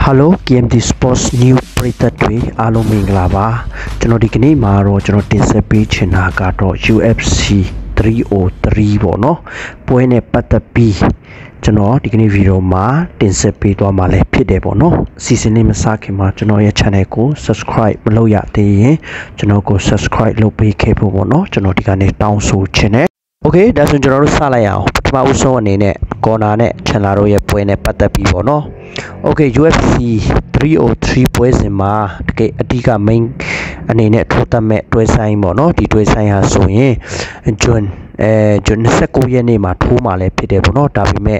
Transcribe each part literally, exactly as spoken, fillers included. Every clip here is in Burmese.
Hello K M D Sports New ပရိသတ်တွေအားလုံးမင်္ဂလာပါကျွန်တော်ဒီကနေ့မှာတော့ကျွန်တော်တင်ဆက်ပေးချင်တာကတော့ U F C three oh three ပေါ့နော်ပွဲနဲ့ပတ်သက်ပြီးကျွန်တော်ဒီကနေ့ဗီဒီယိုမှာတင်ဆက်ပေးသွားမှာလည်းဖြစ်တယ်ပေါ့နော်အစီအစဉ်လေးမစခင်မှာကျွန်တော်ရဲ့ channel ကို subscribe မလုပ်ရသေးရင်ကျွန်တော်ကို subscribe လုပ်ပေးခဲ့ဖို့ပေါ့နော်ကျွန်တော်ဒီကနေ့တောင်းဆိုချင်တယ် Okay ဒါဆိုကျွန်တော်တို့စလိုက်အောင်ပထမဦးဆုံးအနေနဲ့ corner နဲ့ channel တို့ရဲ့ပွဲနဲ့ပတ်သက်ပြီးပေါ့နော် Okay U F C three oh three ပွဲစဉ်မှာတကယ်အဓိက main အနေနဲ့ထိုးသတ်မဲ့တွဲဆိုင်ပေါ့နော်ဒီတွဲဆိုင်ဟာဆိုရင် June အဲ June twenty-nineရက်နေ့မှာထိုးမှာလည်းဖြစ်တယ်ပေါ့နော်ဒါပေမဲ့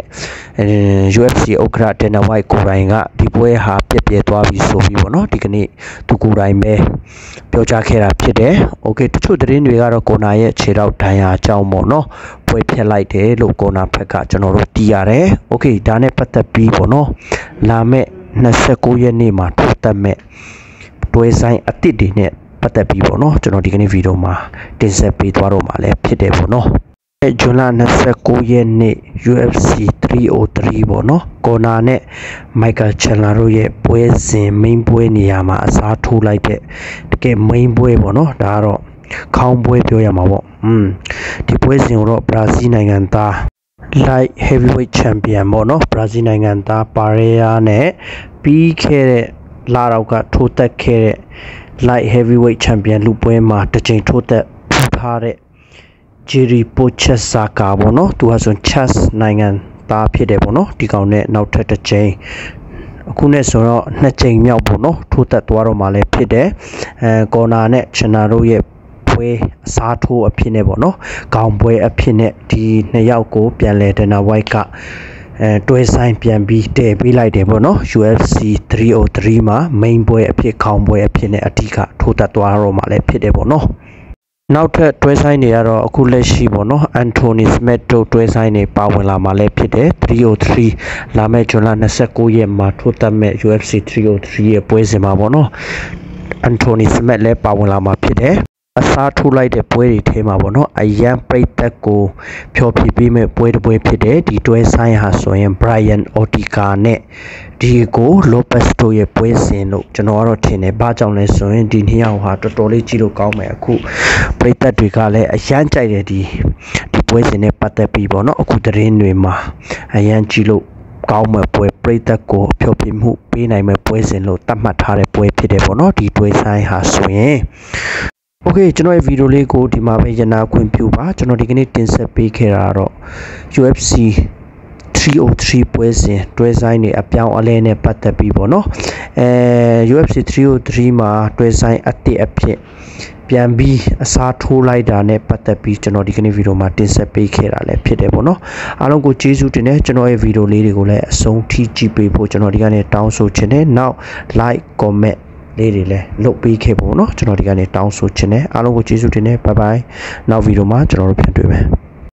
U F C ဥက္ကဋ္ဌ Dana White ကိုယ်တိုင်ကဒီပွဲဟာပြည့်ပြည့်သွားပြီဆိုပြီးပေါ့နော်ဒီကနေ့သူကိုယ်တိုင်ပဲပြောကြားခဲ့တာဖြစ်တယ် Okay တချို့သတင်းတွေကတော့ကိုနာရဲ့ခြေထောက်ဒဏ်ရာအကြောင်းပေါ့နော်ပွဲဖျက်လိုက်တယ်လို့ကိုနာဘက်ကကျွန်တော်တို့သိရတယ် Okay ဒါနဲ့ပတ်သက်ပြီးပေါ့နော်လာမဲ့twenty-nineရက်နေ့မှာထိုးသတ်မဲ့တွဲဆိုင်အသစ်တွေနဲ့ပတ်သက်ပြီးပေါ့နော်ကျွန်တော်ဒီကနေ့ဗီဒီယိုမှာတင်ဆက်ပေးသွားတော့မှာလည်းဖြစ်တယ်ပေါ့နော်အဲဇွန်လtwenty-nineရက်နေ့ U F C three oh three ပေါ့နော်ကော်နာနဲ့ Michael Chandler တို့ရဲ့ပွဲစဉ် main ပွဲနေရာမှာအစားထိုးလိုက်တဲ့တကယ် main ပွဲပေါ့နော်ဒါကတော့ခေါင်းပွဲပြောရမှာပေါ့อืมဒီပွဲစဉ်ကိုတော့ဘရာဇီးနိုင်ငံသား light heavyweight champion ပေါ့နော်ဘရာဇီးနိုင်ငံသား Pereira နဲ့ပြီးခဲ့တဲ့လတော့ကထိုးသက်ခဲ့တဲ့ light heavyweight champion လူပွဲမှာတစ်ချိန်ထိုးသက်ဖူးထားတဲ့ Jiri Prochazka ပေါ့နော်သူဟာဆို chess နိုင်ငံသားဖြစ်တယ်ပေါ့နော်ဒီကောင်နဲ့နောက်ထပ်တစ်ချိန်အခုနဲ့ဆိုတော့နှစ်ချိန်မြောက်ပေါ့နော်ထိုးသက်သွားတော့မှလည်းဖြစ်တယ်အဲကော်နာနဲ့ China တို့ရဲ့ပွဲအစားထိုးအဖြစ်နဲ့ပေါ့နော်ခေါင်းပွဲအဖြစ်နဲ့ဒီနှစ်ယောက်ကိုပြန်လဲ Dana White ကအဲတွဲဆိုင်ပြန်ပြီးတည်ပေးလိုက်တယ်ပေါ့နော် U F C three oh three မှာ main ပွဲအဖြစ်ခေါင်းပွဲအဖြစ်နဲ့အဓိကထိုးသက်သွားတော့မှလည်းဖြစ်တယ်ပေါ့နော်နောက်ထပ်တွဲဆိုင်တွေကတော့အခုလက်ရှိပေါ့နော် Anthony Smith တို့တွဲဆိုင်တွေပါဝင်လာမှလည်းဖြစ်တယ်three oh threeလာမယ့်ဇွန်လtwenty-nineရက်မှာထိုးသက်မဲ့ U F C three oh threeရဲ့ပွဲစဉ်မှာပေါ့နော် Anthony Smith လည်းပါဝင်လာမှဖြစ်တယ်အစားထိုးလိုက်တဲ့ပွဲတွေထဲမှာပေါ့နော်အရန်ပရိသတ်ကိုဖျော်ဖြေပေးမဲ့ပွဲတစ်ပွဲဖြစ်တယ်ဒီတွဲဆိုင်ဟာဆိုရင် Brian Ortega နဲ့ Diego Lopez တို့ရဲ့ပွဲစဉ်လို့ကျွန်တော်ကတော့ထင်တယ်ဘာကြောင့်လဲဆိုရင်ဒီနှစ်ယောက်ဟာတော်တော်လေးကြည့်လို့ကောင်းမယ်အခုပရိသတ်တွေကလည်းအရန်ကြိုက်တယ်ဒီဒီပွဲစဉ်နဲ့ပတ်သက်ပြီးပေါ့နော်အခုသတင်းတွေမှာအရန်ကြည့်လို့ကောင်းမဲ့ပွဲပရိသတ်ကိုဖျော်ဖြေမှုပေးနိုင်မဲ့ပွဲစဉ်လို့သတ်မှတ်ထားတဲ့ပွဲဖြစ်တယ်ပေါ့နော်ဒီတွဲဆိုင်ဟာဆိုရင်Okay ကျွန်တော်ရဲ့ဗီဒီယိုလေးကိုဒီမှာပဲရနာခွင့်ပြုပါကျွန်တော်ဒီကနေ့တင်ဆက်ပေးခဲ့တာတော့ U F C three oh three ပွဲစဉ်တွဲဆိုင်တွေအပြောင်းအလဲနဲ့ပတ်သက်ပြီးပေါ့နော်အဲ U F C three oh threeမှာတွဲဆိုင်အသစ်အဖြစ်ပြန်ပြီးအစားထိုးလိုက်တာနဲ့ပတ်သက်ပြီးကျွန်တော်ဒီကနေ့ဗီဒီယိုမှာတင်ဆက်ပေးခဲ့တာလည်းဖြစ်တယ်ပေါ့နော်အားလုံးကိုကျေးဇူးတင်တယ်ကျွန်တော်ရဲ့ဗီဒီယိုလေးတွေကိုလည်းအဆုံးထိကြည့်ပေးဖို့ကျွန်တော်ဒီကနေ့တောင်းဆိုချင်တယ်နောက် like commentလေးတွေလည်းလုပ်ပေးခဲ့ဖို့เนาะကျွန်တော်ဒီကနေတောင်းဆိုချင်တယ်အားလုံးကိုကျေးဇူးတင်တယ်ဘိုင်ဘိုင်နောက်ဗီဒီယိုမှာကျွန်တော်တို့ပြန်တွေ့မယ်